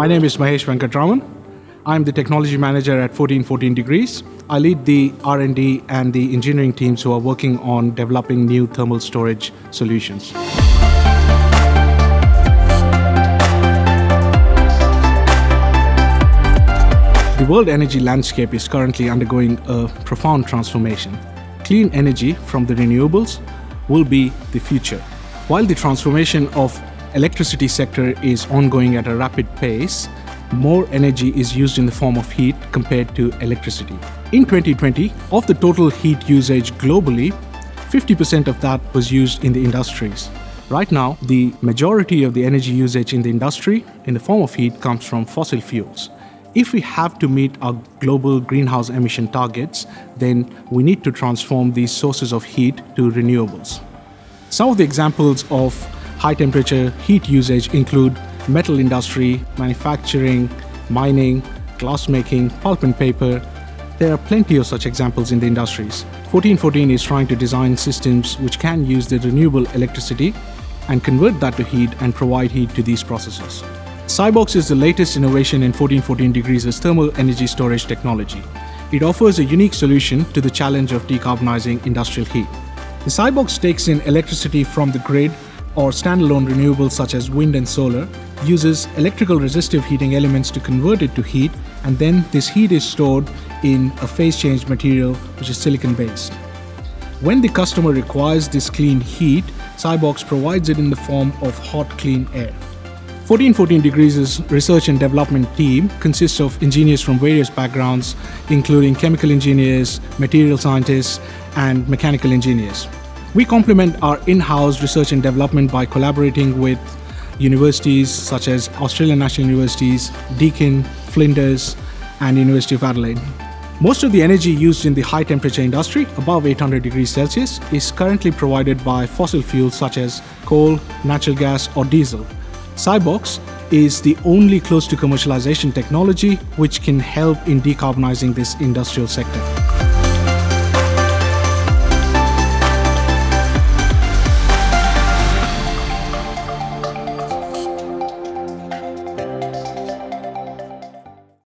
My name is Mahesh Venkataraman. I'm the technology manager at 1414 Degrees. I lead the R&D and the engineering teams who are working on developing new thermal storage solutions. The world energy landscape is currently undergoing a profound transformation. Clean energy from the renewables will be the future. While the transformation of electricity sector is ongoing at a rapid pace, more energy is used in the form of heat compared to electricity. In 2020, of the total heat usage globally, 50% of that was used in the industries. Right now, the majority of the energy usage in the industry in the form of heat comes from fossil fuels. If we have to meet our global greenhouse emission targets, then we need to transform these sources of heat to renewables. Some of the examples of high temperature heat usage include metal industry, manufacturing, mining, glass making, pulp and paper. There are plenty of such examples in the industries. 1414 is trying to design systems which can use the renewable electricity and convert that to heat and provide heat to these processes. SiBox is the latest innovation in 1414 Degrees' thermal energy storage technology. It offers a unique solution to the challenge of decarbonizing industrial heat. The SiBox takes in electricity from the grid or standalone renewables such as wind and solar, uses electrical resistive heating elements to convert it to heat, and then this heat is stored in a phase change material which is silicon based. When the customer requires this clean heat, SiBox provides it in the form of hot clean air. 1414 Degrees' research and development team consists of engineers from various backgrounds, including chemical engineers, material scientists, and mechanical engineers. We complement our in-house research and development by collaborating with universities such as Australian National Universities, Deakin, Flinders, and University of Adelaide. Most of the energy used in the high temperature industry, above 800 degrees Celsius, is currently provided by fossil fuels such as coal, natural gas, or diesel. SiBox is the only close to commercialization technology which can help in decarbonizing this industrial sector.